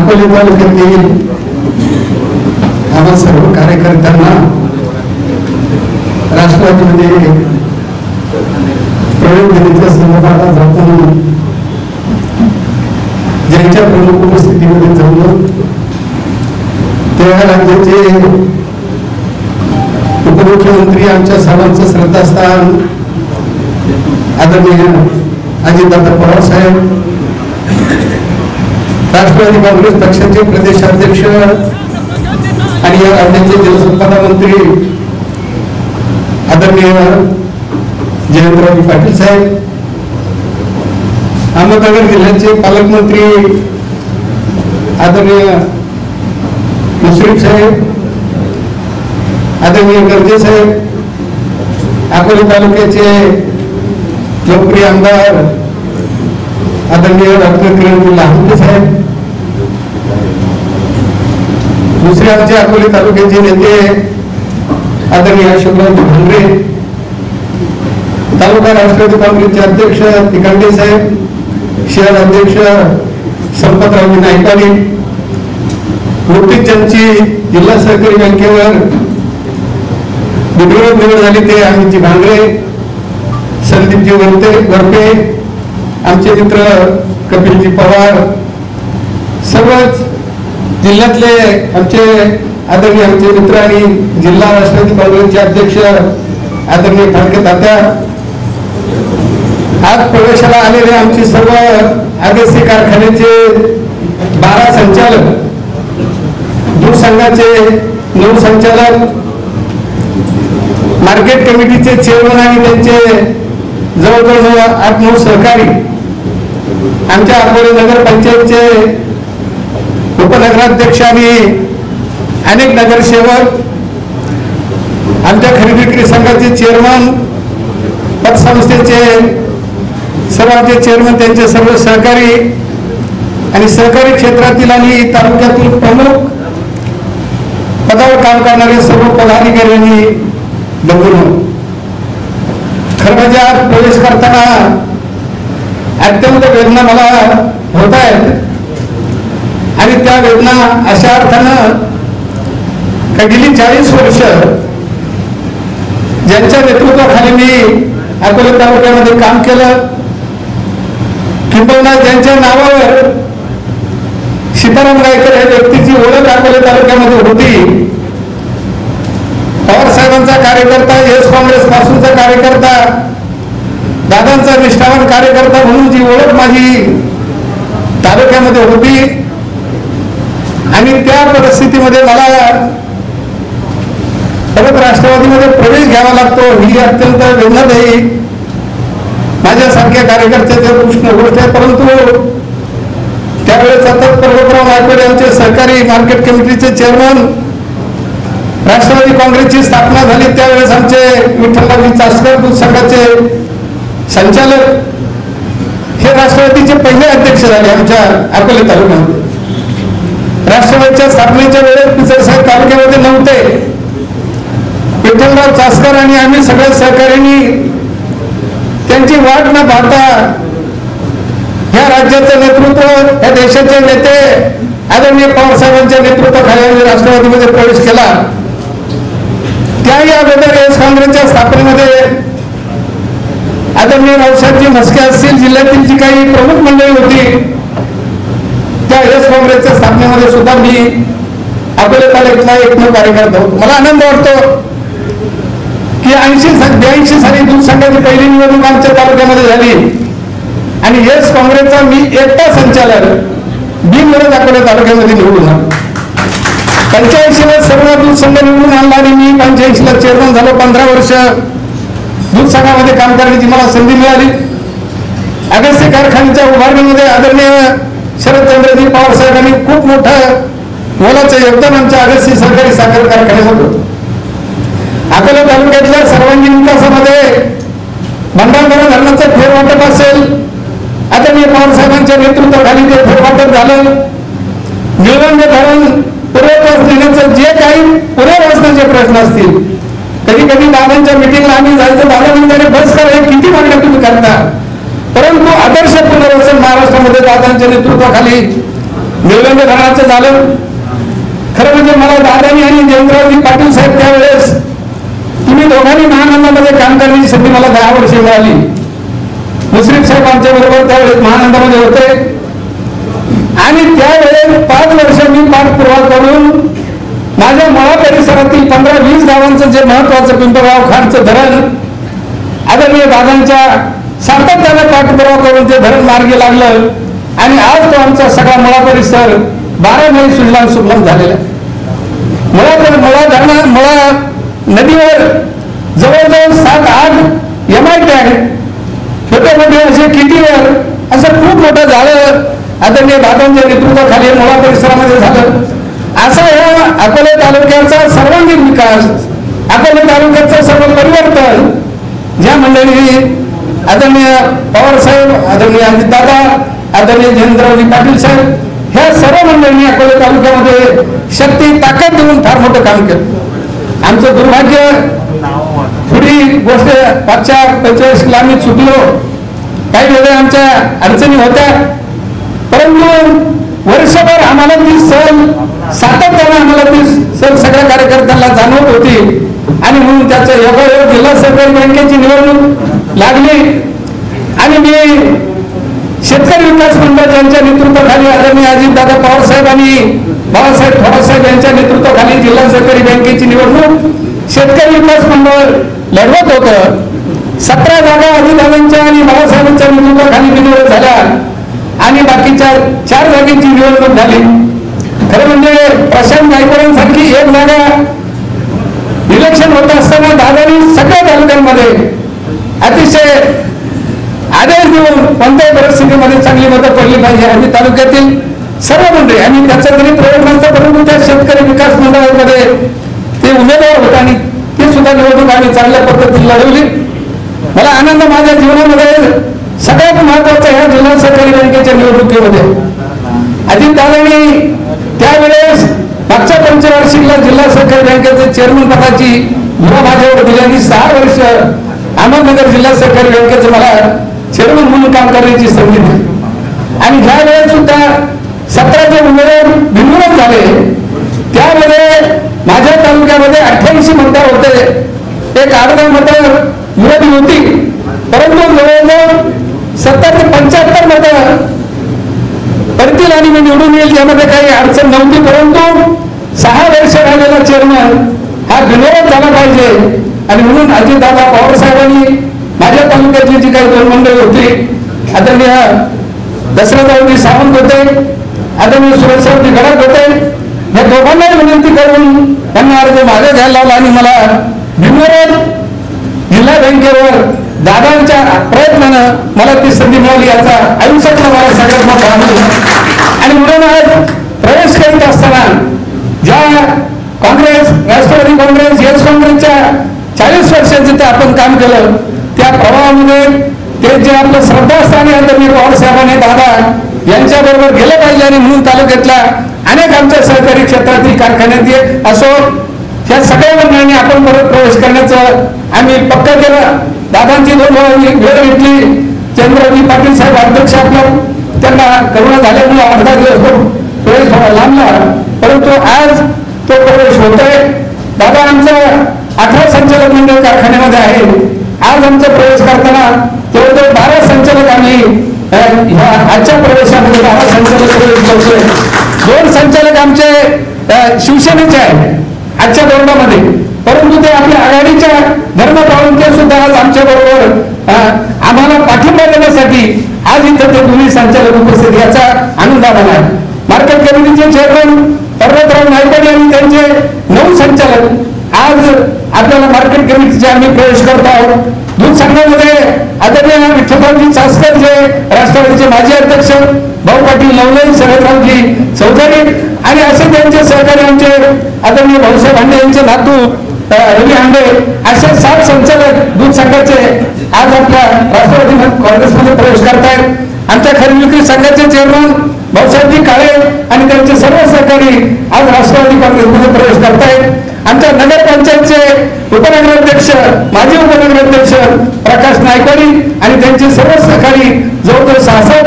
अकोले तालुक्यातील आम्हा सर्व कार्यकर्त्यांना राष्ट्रवादीमध्ये प्रवेश देण्याच्या संदर्भात जाताना ज्यांच्या प्रमुख उपस्थितीमध्ये जमलो त्या राज्याचे उपमुख्यमंत्री आमच्या सर्वांचं श्रद्धास्थान आदरणीय अजितदादा पवार साहेब, राष्ट्रवादी काँग्रेस पक्षाचे प्रदेशाध्यक्ष आणि या राज्याचे जलसंपदा मंत्री आदरणीय जयंतराव पाटील साहेब, अहमदनगर जिल्ह्याचे पालकमंत्री आदरणीय मुश्रीफ साहेब, आदरणीय गर्जे साहेब, अकोले तालुक्याचे लोकप्रिय आमदार आदरणीय डॉक्टर किरण लाहोटे साहेब, दुसरे आमचे अकोले तालुक्याचे नेते आदरणीय अशोकराव भांगरे, तालुका राष्ट्रवादी काँग्रेसचे अध्यक्ष तिकांडे साहेब, शहर अध्यक्ष संपतराव नाईकवाडी, नुकतीच ज्यांची जिल्हा सहकारी बँकेवर बिनविरोध निवड झाली ते आमची भांगरे, संदीपजी वरपे, आमचे मित्र कपिलजी पवार, सर्वच जिल्ह्यातले आमचे आदरणीय आमचे मित्र आणि जिल्हा राष्ट्रवादी काँग्रेसचे अध्यक्ष आदरणीय फाळके तात्या, आज प्रवेशाला आलेले आमची सर्व आगसी कारखान्याचे 12 संचालक, दूध संघाचे 9 संचालक, मार्केट कमिटीचे चेअरमन आणि त्यांचे जवळजवळ 8-9 सहकारी, आमच्या अकोले नगर पंचायतचे उपनगराध्यक्ष आणि अनेक नगरसेवक, आमच्या खरेदी विक्री संघाचे चेअरमन, पतसंस्थेचे सर्वांचे चेअरमन, त्यांचे सर्व सहकारी आणि सहकारी क्षेत्रातील आणि तालुक्यातील प्रमुख पदावर काम करणारे सर्व पदाधिकारी आणि बंधूंनो, खरं म्हणजे आज प्रवेश करताना अत्यंत वेदना मला होत आहेत आणि त्या वेदना अशा अर्थानं का गेली 40 वर्ष ज्यांच्या नेतृत्वाखाली मी अकोले तालुक्यामध्ये काम केलं, किंबहुना ज्यांच्या नावावर सीताराम गायकर या व्यक्तीची ओळख अकोले तालुक्यामध्ये होती, पवार साहेबांचा कार्यकर्ता, एस काँग्रेस पासूनचा कार्यकर्ता, दादांचा निष्ठावान कार्यकर्ता म्हणून जी ओळख माझी तालुक्यामध्ये होती आणि त्या परिस्थितीमध्ये मला परत राष्ट्रवादीमध्ये प्रवेश घ्यावा लागतो, ही अत्यंत वेदनादायी माझ्यासारख्या कार्यकर्त्याच्या कृष्ण गोष्ट आहे. परंतु त्यावेळेस सतत पर्वतराव नायकवाडे यांचे सहकारी मार्केट कमिटीचे चेअरमन, राष्ट्रवादी काँग्रेसची स्थापना झाली त्यावेळेस आमचे विठ्ठलराव चासकर दूध संघाचे संचालक हे राष्ट्रवादीचे पहिले अध्यक्ष झाले आमच्या अकोले तालुक्यामध्ये. राष्ट्रवादीच्या स्थापनेच्या वेळेस पिचड साहेब तालुक्यामध्ये नव्हते. विठ्ठलराव चासकर आणि आम्ही सगळ्या सहकाऱ्यांनी त्यांची वाट न पाहता ह्या राज्याचं नेतृत्व, या देशाचे नेते आदरणीय पवार साहेबांच्या नेतृत्वाखाली राष्ट्रवादीमध्ये प्रवेश केला. त्याही अगोदर एस काँग्रेसच्या स्थापनेमध्ये आदरणीय रावसाहेबजी म्हस्के असतील, जिल्ह्यातील जी काही प्रमुख मंडळी होती त्या एस काँग्रेसच्या स्थापनेमध्ये सुद्धा मी अकोले तालुक्यातला एकमेव कार्यकर्ता होतो. मला आनंद वाटतो की 82 साली दूध संघाची पहिली निवडणूक आमच्या तालुक्यामध्ये झाली आणि एस काँग्रेसचा मी एकटा संचालक बिनविरोध अकोले तालुक्यामध्ये निवडून आलो. 85ला सर्व दूध संघ निवडून आणला आणि मी 85ला चेअरमन झालो. 15 वर्ष दूध संघामध्ये काम करण्याची मला संधी मिळाली. अगस्ती कारखान्याच्या उभारणीमध्ये आदरणीय शरदचंद्रजी पवार साहेबांनी खूप मोठं मोलाचं योगदान आमच्या अगस्ती सहकारी साखर कारखान्यामध्ये होतं. अकोला तालुक्यातल्या सर्वांगीण विकासामध्ये भंडारदरा धरणाचं फेरवाटप असेल, आदरणीय पवार साहेबांच्या नेतृत्वाखाली ते फेरवाटप झालं. निळवंडे धरण पुरवठा देण्याचं जे काही पुनर्वसनाचे प्रश्न असतील, कधी कधी दादांच्या मिटिंगला आम्ही जायचं, दादा म्हणजे बस करा, हे किती मागण्या तुम्ही करता, परंतु आदर्श पुनर्वसन महाराष्ट्रामध्ये दादांच्या नेतृत्वाखाली निलंग धरणाचं झालं. खरं म्हणजे मला दादानी आणि जयंतरावजी पाटील साहेब त्यावेळेस तुम्ही दोघांनी महानंदामध्ये काम करण्याची संधी मला 10 वर्षे मिळाली. मुश्रीफ साहेब आमच्या बरोबर त्यावेळेस महानंदामध्ये होते आणि त्यावेळेस 5 वर्ष मी पाठपुरावा करून माझ्या मळा परिसरातील 15-20 गावांचं जे महत्वाचं पिंपळगाव खानचं धरण आदरणीय दादांच्या सातत्याने पाठपुरावा करून ते धरण मार्गी लागलं आणि आज तो आमचा सगळा मळा परिसर 12 महिने सुजलाम झालेला आहे. मुळा नदीवर जवळजवळ 7-8 MIT आहेत. छोटे मोठे असे किटीवर असं खूप मोठं झालं आदरणीय दादांच्या नेतृत्वाखाली मुळा परिसरामध्ये झालं. असा या अकोले तालुक्याचा सर्वांगीण विकास, अकोले तालुक्याचं सर्व परिवर्तन ज्या मंडळी आदरणीय पवार साहेब, आदरणीय अजितदादा, आदरणीय जयंतरावजी पाटील साहेब ह्या सर्व मंडळींनी अकोले तालुक्यामध्ये शक्ती ताकद देऊन फार मोठं काम केलं. आमचं दुर्भाग्य थोडी गोष्ट 45 आम्ही चुकलो, काही वेळेला आमच्या अडचणी होत्या, परंतु वर्षभर आम्हाला ती सल सातत्याने आम्हाला ती सल सगळ्या कार्यकर्त्यांना जाणवत होती आणि म्हणून त्याचं योगायोग जिल्हा सहकारी बँकेची निवडणूक लागली आणि मी शेतकरी विकास मंडळ यांच्या नेतृत्वाखाली आदरणीय अजितदादा पवार साहेब आणि बाळासाहेब थोरातसाहेब यांच्या नेतृत्वाखाली जिल्हा सहकारी बँकेची निवडणूक शेतकरी विकास मंडळ लढवत होतं. 17 जागा अजितदादांच्या आणि बाळासाहेबांच्या नेतृत्वाखाली निवड झाल्या आणि बाकीच्या 4 जागेची निवडणूक झाली. खरं म्हणजे प्रशांत गायकवाडांसारखी एक जागा इलेक्शन होत असताना दादांनी सगळ्या तालुक्यांमध्ये अतिशय आदेश देऊन कोणत्याही परिस्थितीमध्ये चांगली मदत पडली पाहिजे आणि तालुक्यातील सर्व मंडळी आणि त्याचा तरी प्रयोग नसता, परंतु त्या शेतकरी विकास मंडळामध्ये ते उमेदवार होते आणि ते सुद्धा निवडणूक आम्ही चांगल्या पद्धतीने लढवली. मला आनंद माझ्या जीवनामध्ये सगळ्यात महत्वाचा ह्या जिल्हा सहकारी बँकेच्या निवडणुकीमध्ये अजितदादांनी त्यावेळेस मागच्या पंचवार्षिकला जिल्हा सहकारी बँकेचे चेअरमन पदाची मुभा माझ्यावर दिली आणि 6 वर्ष अहमदनगर जिल्हा सहकारी बँकेचं मला चेअरमन म्हणून काम करण्याची संधी दिली आणि ह्या वेळेस सुद्धा 17 उमेदवार बिनविरोध झाले. त्यावेळेस माझ्या तालुक्यामध्ये 88 मतदार होते, एक 8 मतं विरोधी होती, परंतु जवळजवळ 70 ते 75 मतं पडतील आणि मी निवडून येईल यामध्ये काही अडचण नव्हती. परंतु 6 वर्ष राहिलेला चेअरमन हा बिनविरोध झाला पाहिजे आणि म्हणून अजितदादा पवार साहेबांनी माझ्या तालुक्यातली जी काही 2 मंडळी होती आदरणीय दशरथरावजी सावंत होते, आदरणीय सुरेशरावजी गडाख होते, या दोघांनाही विनंती करून त्यांना अर्ज मागे घ्यायला लावला आणि मला बिनविरोध जिल्हा बँकेवर दादांच्या प्रयत्नानं मला ती संधी मिळाली याचा आयुष्यातला मला सगळ्यात मोठा आनंद. आणि म्हणून आज प्रवेश करीत असताना ज्या काँग्रेस, राष्ट्रवादी काँग्रेस, येस काँग्रेसच्या 40 वर्षांचे ते आपण काम केलं त्या प्रवाहामध्ये ते जे आपलं श्रद्धास्थानी आदरणीय पवार साहेबांनी दादा यांच्याबरोबर गेलं पाहिजे आणि म्हणून तालुक्यातल्या अनेक आमच्या सहकारी क्षेत्रातील कारखान्यात असो या सगळ्या मंडळींनी आपण परत प्रवेश करण्याचं आम्ही पक्का केलं. दादांची 2 वेळ घेतली, चंद्रजी पाटील साहेब अध्यक्ष आपलं त्यांना करोना झाल्यामुळे 8-10 दिवस तो प्रवेश थोडा लांबला, परंतु आज तो प्रवेश होतोय. दादा आमचं 18 संचालक मंडळ कारखान्यामध्ये आहे. आज आमचा प्रवेश करताना जवळजवळ 12 संचालक आम्ही आजच्या प्रवेशामध्ये 12 संचालक प्रवेश करतोय. 2 संचालक आमचे शिवसेनेचे आहेत आजच्या दौऱ्यामध्ये, परंतु ते आपल्या आघाडीच्या धर्म पाळून ते सुद्धा आज आमच्या बरोबर आम्हाला पाठिंबा देण्यासाठी आज इथं ते 2 संचालक उपस्थित याचा आनंद आम्हाला आहे. मार्केट कमिटीचे चेअरमन पर्वतराव नायकवाडी आणि त्यांचे 9 संचालक आज आपल्याला मार्केट कमिटीचे आम्ही प्रवेश करत आहोत. दूध संघामध्ये आदरणीय विठ्ठलरावजी चासकर जे राष्ट्रवादीचे माजी अध्यक्ष, भाऊ पाटील नवले, शरदरावजी चौधरी आणि असे त्यांचे सहकारी आमचे आदरणीय भाऊसाहेब हांडे यांचे नातू रवी हांडे असे 7 संचालक दूध संघाचे आज आपल्या राष्ट्रवादी काँग्रेसमध्ये प्रवेश करतायत. आमच्या खरेदी विक्री संघाचे चेअरमन भाऊसाहेबजी काळे आणि त्यांचे सर्व सहकारी आज राष्ट्रवादी काँग्रेसमध्ये प्रवेश करतायत. आमच्या नगरपंचायतचे उपनगराध्यक्ष, माजी उपनगराध्यक्ष प्रकाश नायकवाडी आणि त्यांचे सर्व सहकारी जवळजवळ 66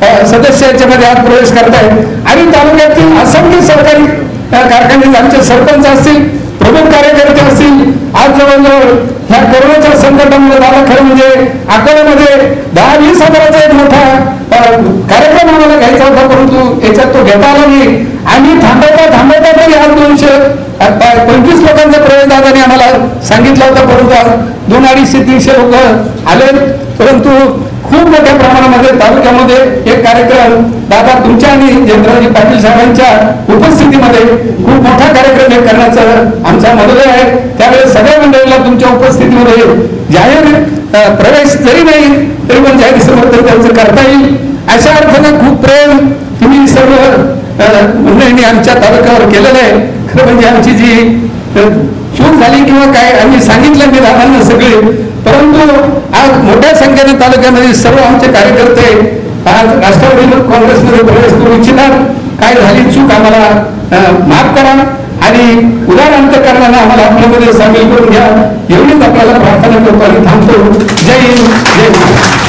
सदस्य याच्यामध्ये आज प्रवेश करतायत आणि तालुक्यातील असंख्य सरकारी कारखाने आमचे सरपंच असतील, प्रमुख कार्यकर्ते असतील. आज जवळजवळ ह्या कोरोनाच्या संकटामुळे दादा खरं म्हणजे अकोल्यामध्ये 10-20 हजाराचा एक मोठा कार्यक्रम आम्हाला घ्यायचा होता, परंतु याच्यात तो घेता आला नाही. आम्ही थांबवता तरी आज 225 लोकांचा प्रवेश दादाने आम्हाला सांगितला होता, परंतु आज 200-250-300 लोक आले. परंतु खूप मोठ्या प्रमाणामध्ये तालुक्यामध्ये एक कार्यक्रम दादा तुमच्या आणि जयंतरावजी पाटील साहेबांच्या उपस्थितीमध्ये खूप मोठा कार्यक्रम हे करण्याचा आमचा मनोदय आहे. त्यावेळेस सगळ्या मंडळीला तुमच्या उपस्थितीमध्ये जाहीर प्रवेश जरी नाही तरी पण जाहीर समर्थन त्यांचं करता येईल अशा अर्थानं खूप प्रेम तुम्ही सर्व मंडळींनी आमच्या तालुक्यावर केलेलं आहे. खरं म्हणजे आमची जी चूक झाली किंवा काय आम्ही सांगितलं मी दादांना सगळे, परंतु आज मोठ्या संख्येने तालुक्यामध्ये सर्व आमचे कार्यकर्ते आज राष्ट्रवादी काँग्रेसमध्ये प्रवेश करू इच्छितात. काय झाली चूक आम्हाला माफ करा आणि उदार अंतःकरणाने आम्हाला आपल्यामध्ये सामील करून घ्या एवढीच आपल्याला प्रार्थना करतो आणि थांबतो. जय हिंद, जय महाराष्ट्र.